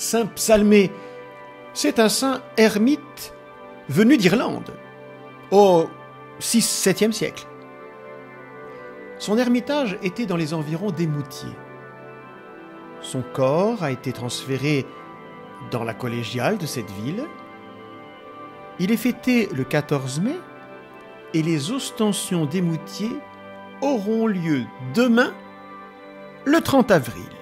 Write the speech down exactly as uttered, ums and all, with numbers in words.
saint Psalmé. C'est un saint ermite venu d'Irlande, au six septième siècle. Son ermitage était dans les environs d'Émoutier. Son corps a été transféré dans la collégiale de cette ville. Il est fêté le quatorze mai et les ostensions d'Émoutier auront lieu demain, le trente avril.